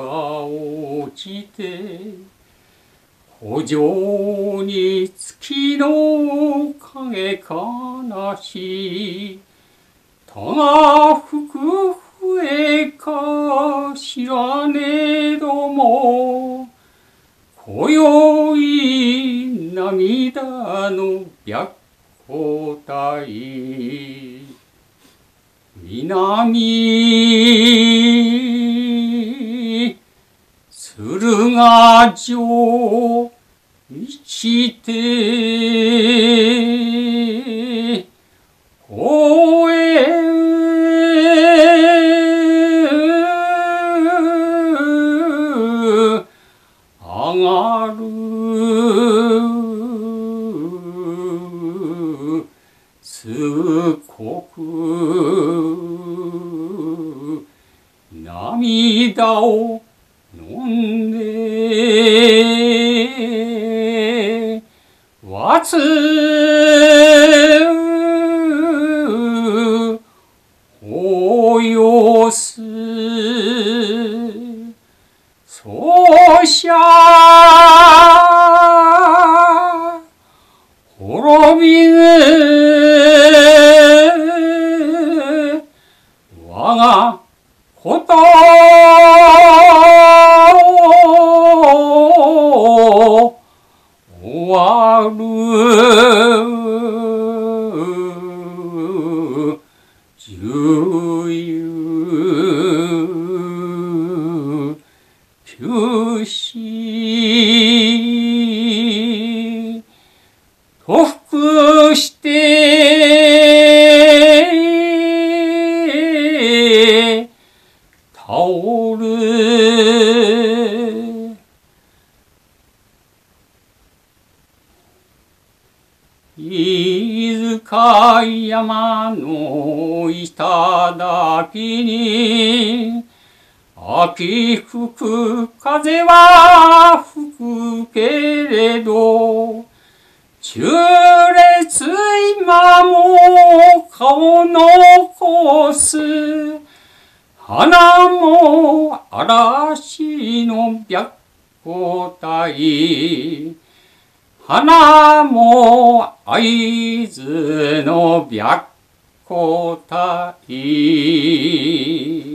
落ちて湖上に月の影悲しいたが吹く笛か知らねえども今宵涙の白虎隊南駿河城一手応援上がる涙を飲んでわつおよすそうしゃ滅びぬ我がこと終わる重油九死と服して倒る飯塚山の頂に秋吹く風は吹くけれど中烈今も顔残す花も嵐の白虎隊花も会津の白虎隊